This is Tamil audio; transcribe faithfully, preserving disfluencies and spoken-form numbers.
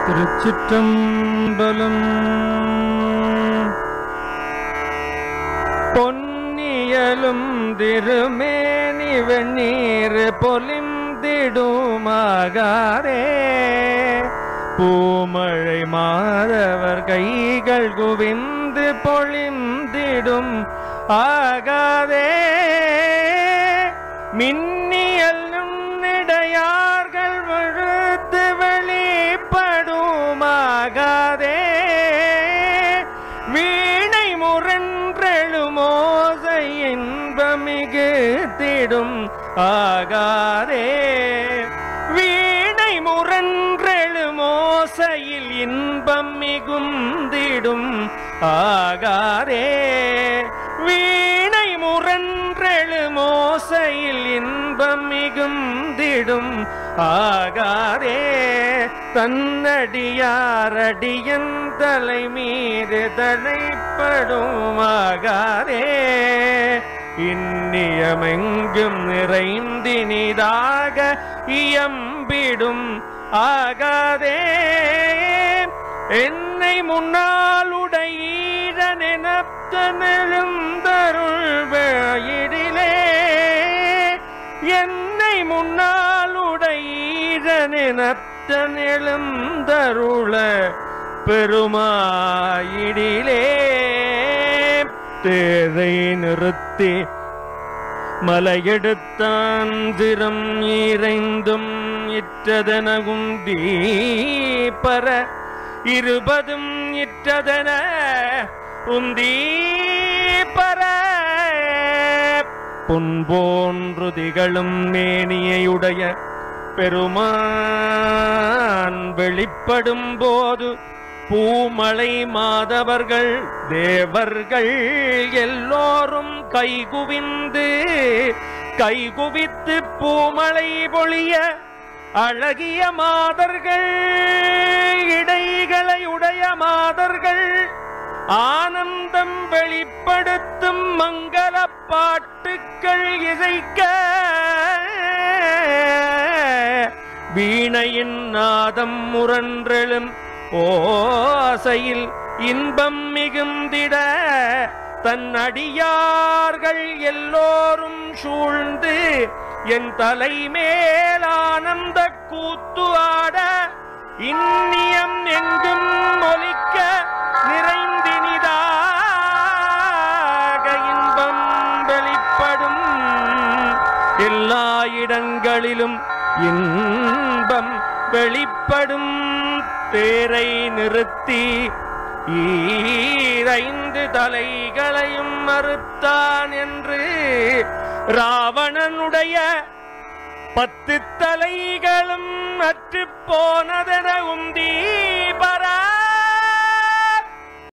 திருச்சிற்றம்பலம். பொன்னியலும் திருமேனி வெண்ணீர் பொலிந்திடுமாகாரே, பூமழை மாதவர் கைகள் குவிந்து பொழிந்திடும் ஆகாதே, மின்னியலும் இடையார்கள் விழுத்து வெளிப்படுமாகாதே, வீணை முரன்றெழுமோசை இன்பமிகு திடும் ஆகாதே, வீணை முரன்றெழுமோசையில் இன்பம் மிகுந்திடும் ஆகாதே, வீணை முரன்றெழுமோசையில் இன்பம் மிகுந்திடும் ஆகாதே, தன்னடியாரடியன் தலை மீது தலைப்படும் ஆகாதே, இன்னியமெங்கும் நிறைந்தினிதாக இயம்பிடும் ஆகாதே, என்னை முன்னாளுடையீரனெனத்தனெழுந்தருள் வேயிடிலே, என்னை முன்னாளுடையீரனெனத்தனெழுந்தருள பெருமாயிடிலே, தேரை நிறுத்தி மலையெடுத்தான் திறம் ஈரைந்தும் இற்றதனகும் தீப்பர இருபதும் இற்றதன உந்தீப்பர, பொன்போன்று திகழும் மேனியையுடைய பெருமான் வெளிப்படும் போது பூமலை மாதவர்கள் தேவர்கள் எல்லோரும் கைகுவிந்து கைகுவித்து பூமலை பொழிய அழகிய மாதர்கள் இடைகளை உடைய மாதர்கள் ஆனந்தம் வெளிப்படுத்தும் மங்கள பாட்டுக்கள் இசைக்க, வீணையின் நாதம் முரன்றெழும் ஓசையில் இன்பம் மிகுந்திட, தன் அடியார்கள் எல்லோரும் சூழ்ந்து என் தலைமேல் ஆனந்த கூத்து ஆட, இன்னியம் எங்கும் ஒலிக்க நிறைந்தினிதாக இன்பம் வெளிப்படும், எல்லா இடங்களிலும் இன்பம் வெளிப்படும், தேரை நிறுத்தி ஈரைந்து தலைகளையும் மறுத்தான் என்று ராவணனுடைய பத்து தலைகளும் அற்று போனதென உந்தி